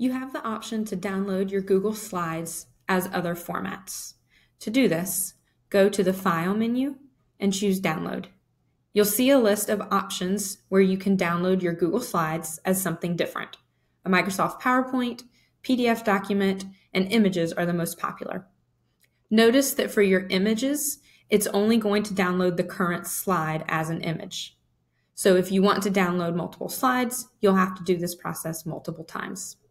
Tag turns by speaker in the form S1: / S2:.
S1: you have the option to download your Google Slides as other formats. To do this, go to the File menu and choose Download. You'll see a list of options where you can download your Google Slides as something different. A Microsoft PowerPoint, PDF document, and images are the most popular. Notice that for your images, it's only going to download the current slide as an image. So if you want to download multiple slides, you'll have to do this process multiple times.